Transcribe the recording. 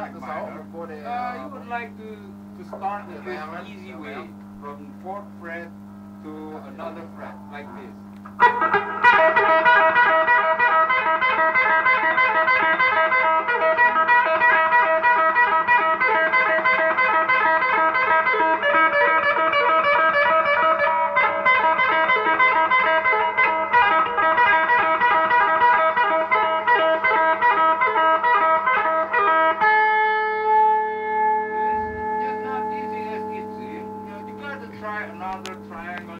You would like to start with this easy way from fourth fret to another fret like this.